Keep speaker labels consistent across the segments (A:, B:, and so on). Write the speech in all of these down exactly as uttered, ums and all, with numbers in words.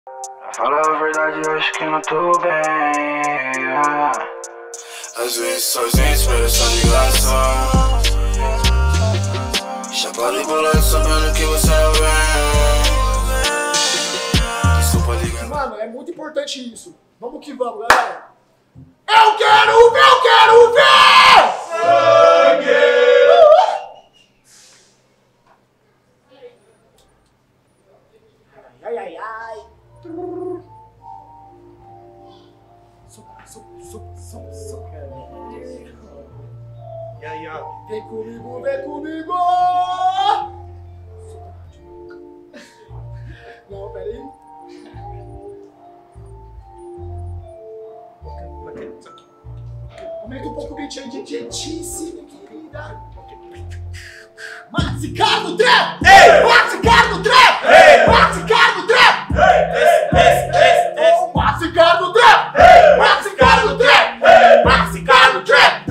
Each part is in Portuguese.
A: Fala a verdade, eu acho que não tô bem. Às vezes sozinho espero essa ligação. Chapado e bolado sabendo que você não vem. Desculpa ligar.
B: Mano, é muito importante isso. Vamos que vamos, galera. Eu quero ver, eu quero ver! Sangue! Ai, ai, ai. Sup, sup, sup, sup, sup.
C: E aí, ó.
B: Vem comigo, vem comigo! Não, peraí. Aumenta um pouco o beat aí de jetice, minha querida. Maxi Cargo Trap!
C: Ei!
B: Maxi Cargo Trap!
C: Ei!
B: Maxi Cargo Trap!
C: Esse, esse, esse, esse.
B: Maxi Cargo Trap! Maxi Cargo Trap! Maxi Cargo Trap!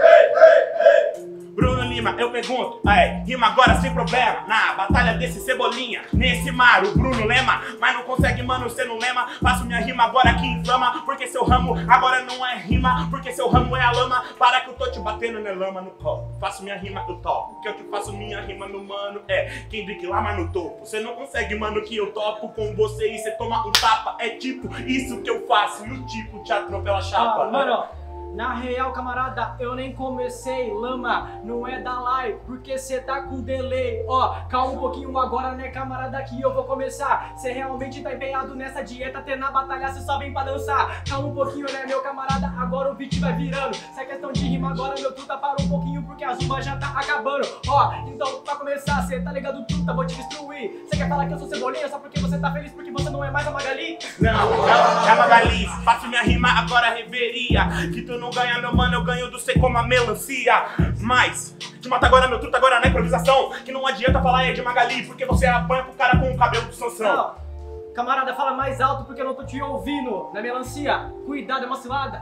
C: Bruno Lima, eu pergunto, aí, rima agora sem problema. Na batalha desse cebolinha, nesse mar, o Bruno lema. Mas não consegue, mano, cê não lema. Faço minha rima agora que inflama. Porque seu ramo agora não é rima. Porque seu ramo é a lama. Para que eu tô te batendo na lama no copo. Faço minha rima, eu topo. Que eu te faço minha rima, meu mano, é quem brique lá, mas no topo. Cê não consegue, mano, que eu topo com você e cê toma um tapa. É tipo isso que eu faço. E o tipo te atropela a chapa.
D: Ah, mano, na real, camarada, eu nem comecei, lama, não é da live, porque cê tá com delay. Ó, calma um pouquinho agora, né, camarada, que eu vou começar. Cê realmente tá empenhado nessa dieta, até na batalha cê só vem pra dançar. Calma um pouquinho, né, meu camarada, agora o beat vai virando. Se é questão de rima agora, meu truta, para um pouquinho, porque a zuma já tá acabando. Ó, então, pra começar, cê tá ligado, truta, vou te destruir. Cê quer falar que eu sou cebolinha só porque você tá feliz, porque você não é mais a Magali?
C: Não, não, é a Magali. Faço minha rima agora, reveria. Que tu não ganha, meu mano, eu ganho do sei como a melancia. Mas, te mata agora, meu truta, agora na improvisação. Que não adianta falar é de Magali, porque você apanha pro cara com o cabelo do Sansão.
D: Não, camarada, fala mais alto porque eu não tô te ouvindo. Na melancia, cuidado, é uma cilada.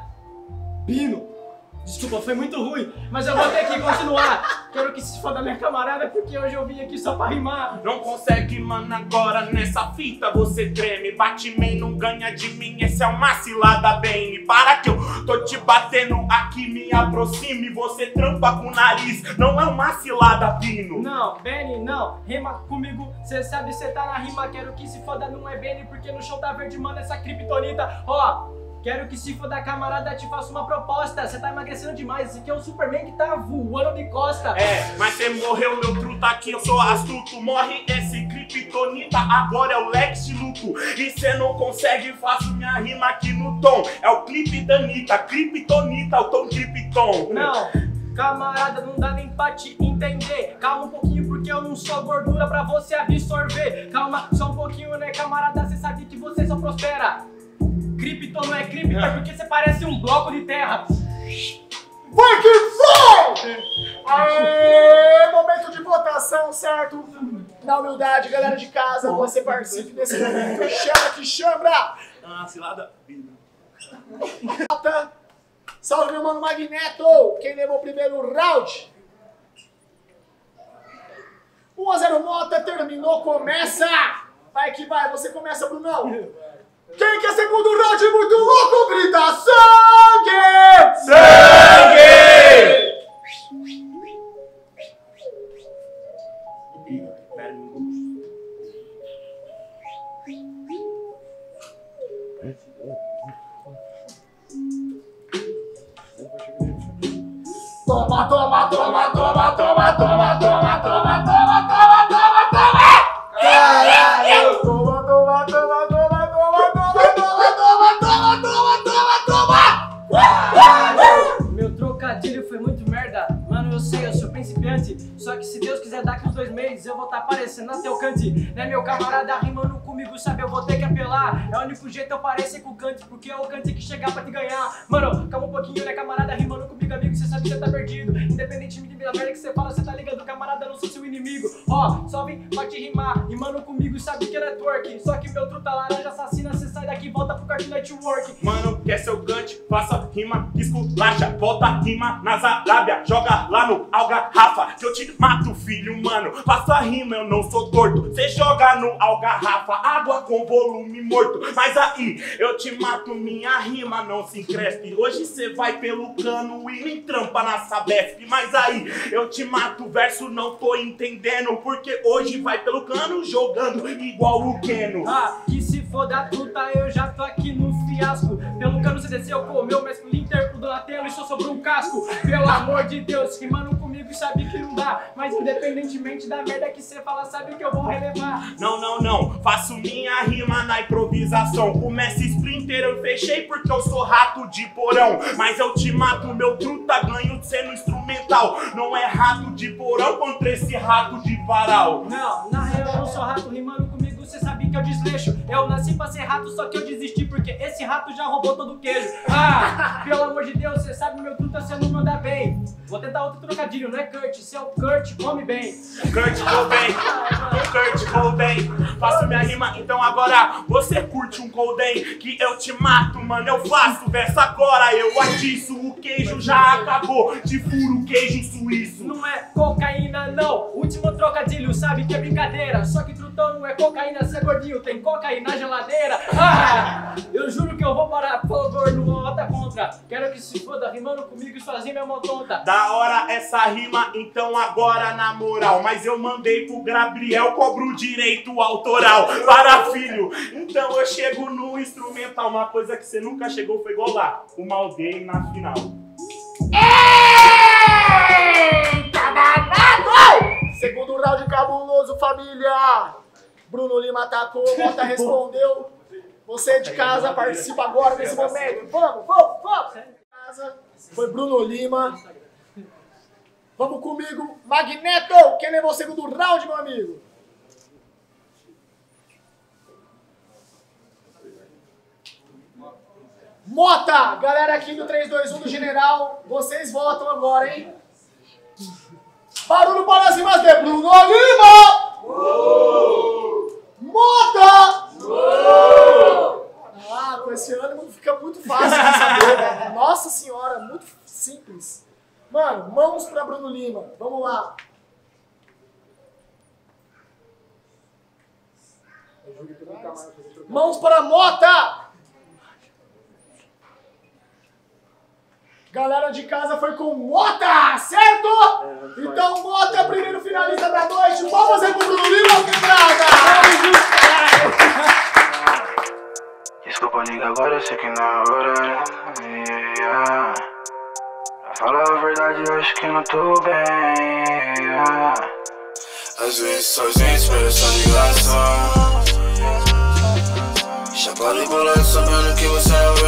D: Bino, desculpa, foi muito ruim, mas eu vou ter que continuar. Quero que se foda minha camarada, porque hoje eu vim aqui só pra rimar.
C: Não consegue, mano, agora nessa fita você treme. Batman não ganha de mim, essa é uma cilada bem. E para que eu tô te batendo aqui, me aproxime. Você trampa com o nariz, não é uma cilada, Pino.
D: Não, Benny, não, rima comigo, cê sabe, cê tá na rima. Quero que se foda, não é Benny, porque no show tá verde, mano, essa criptonita. Ó, quero que se foda, camarada, te faço uma proposta. Cê tá emagrecendo demais, esse aqui é o Superman que tá voando de costa.
C: É, mas cê morreu, meu truta, aqui eu sou astuto. Morre esse criptonita, agora é o Lex Luto. E cê não consegue, faço minha rima aqui no tom. É o clipe da Anitta, criptonita, o tom cripton.
D: Não, camarada, não dá nem pra te entender. Calma um pouquinho, porque eu não sou gordura pra você absorver. Calma, só um pouquinho, né, camarada, cê sabe que você só prospera. Krypton não é Krypton, é porque você parece um bloco de terra.
B: Vai que foi! Aê, momento de votação, certo? Na humildade, galera de casa, você participe desse momento. Chama que chama!
C: Ah, cilada.
B: Salve, meu mano Magneto! Quem levou o primeiro round? um a zero Mota, terminou, começa! Vai que vai, você começa, Brunão! Quem quer segundo round muito louco, grita sangue!
C: Sangue!
B: Toma, toma, toma, toma, toma, toma, toma, toma, toma, toma, toma, toma! Caralho! Toma, toma, toma, toma, toma, toma, toma, toma, toma, toma, toma, toma!
D: Meu trocadilho foi muito merda. Mano, eu sei, eu sou principiante. Só que se Deus quiser, daqui uns dois meses eu vou estar tá aparecendo na teu cante. Né, meu camarada, rimando comigo, sabe? Eu vou ter que apelar. É o único jeito eu parecer com o cante, porque é o cante que chegar pra te ganhar. Mano, calma um pouquinho, né, camarada? Rimando comigo, amigo, cê sabe que cê tá perdido. Independentemente da merda que cê fala, cê tá ligado, camarada, não sou seu inimigo. Ó, só vem pra te rimar, rimando comigo, sabe que é network. Só que meu truta laranja assassina, cê sai daqui. que volta pro Cartoon Network.
C: Mano, quer seu cante, faça rima, esculacha, volta rima nas Arábia, joga lá no Algarrafa, que eu te mato, filho, mano. Faça rima, eu não sou torto. Cê joga no Algarrafa, água com volume morto. Mas aí, eu te mato, minha rima não se encrespe. Hoje cê vai pelo cano e me trampa na Sabesp. Mas aí, eu te mato, o verso não tô entendendo, porque hoje vai pelo cano jogando igual o Keno.
D: Ah, que se for da truta, eu já tô aqui no fiasco. Pelo cano você desceu, comeu, mas com o Inter, o Donatello e só sobrou um casco. Pelo amor de Deus, rimando comigo sabe que não dá. Mas independentemente da merda que você fala, sabe que eu vou relevar.
C: Não, não, não, faço minha rima na improvisação. O Messi Splinter eu fechei porque eu sou rato de porão. Mas eu te mato, meu truta, ganho sendo instrumental. Não é rato de porão contra esse rato de varal.
D: Não, na real eu não sou rato, rimando comigo cê sabe que eu desleixo. Eu nasci pra ser rato, só que eu desisti porque esse rato já roubou todo o queijo. Ah, pelo amor de Deus, cê sabe meu truta cê não manda bem. Vou tentar outro trocadilho, não é Kurt, seu Kurt come bem.
C: Kurt Cobain, Kurt Cobain, faço minha rima, então agora você curte um Coldem que eu te mato, mano, eu faço verso agora, eu atiço, o queijo já acabou, te furo queijo suíço.
D: Não é cocaína não, último trocadilho, sabe que é brincadeira, só que trutão não é cocaína, cê é gordinho, tem cocaína na geladeira. Ah, eu juro que eu vou parar, por favor, não vota contra, quero que se foda rimando comigo e sozinho é mó tonta.
C: Da hora essa rima, então agora na moral, mas eu mandei pro Gabriel, cobro o direito autoral para filho, então eu chego no instrumental, uma coisa que você nunca chegou foi igual lá, uma aldeia na final.
B: Eita danado! Segundo round cabuloso, família. Bruno Lima atacou, Mota respondeu. Você de casa participa agora nesse momento. Vamos, vamos, vamos! Casa foi Bruno Lima. Vamos comigo, Magneto! Quem levou o segundo round, meu amigo? Mota! Galera aqui do três dois um do General, vocês votam agora, hein? Barulho para as rimas de Bruno Lima! Uh! Mota! Uh! Ah, com esse ânimo fica muito fácil de saber, né? Nossa senhora, muito simples. Mano, mãos para Bruno Lima. Vamos lá. Mãos para Mota! Galera de casa foi com Mota, certo? Então Mota é o primeiro finalista da noite. Vamos aí pro Bruno Lima, quebrada!
A: Desculpa, nigga, agora eu sei que na hora. Yeah. Pra falar a verdade, eu acho que não tô bem. Yeah. Às vezes sozinho espero essa ligação. Chapado e bolado, sabendo que você não vem.